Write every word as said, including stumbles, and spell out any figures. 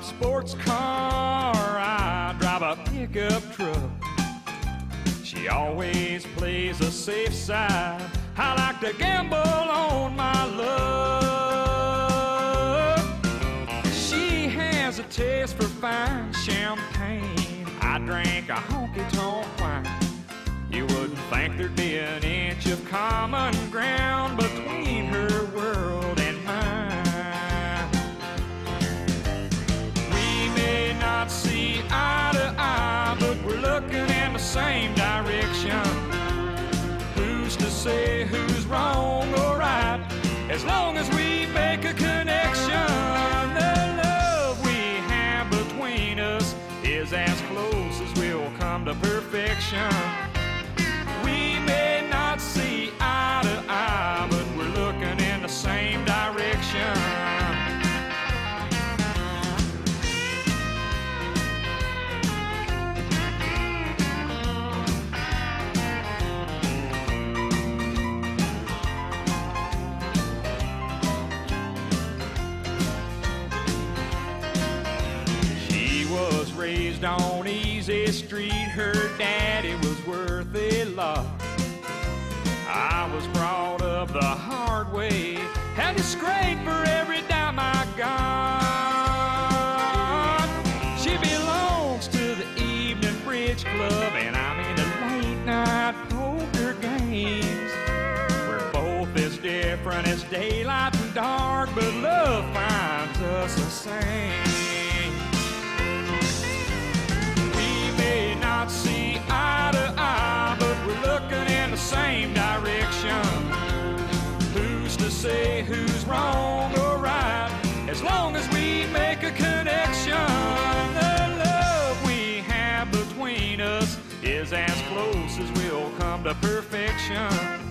top sports car, I drive a pickup truck. She always plays a safe side. I like to gamble on my love. She has a taste for fine champagne. I drank a honky-tonk wine. You wouldn't think there'd be an inch of common ground between her world and mine. We may not see eye to eye, but we're looking in the same direction. Who's to say who's wrong or right, as long as we make a connection? The love we have between us is as close as we'll come to perfection. We may not see eye to eye, but we're looking in the same direction. She was raised on Easy Street. Her daddy was worth a lot. I was brought up the hard way, had to scrape for every dime I got. She belongs to the evening bridge club, and I'm into late night poker games. We're both as different as daylight and dark, but love finds us the same. Not see eye to eye, but we're looking in the same direction. Who's to say who's wrong or right, as long as we make a connection? The love we have between us is as close as we'll come to perfection.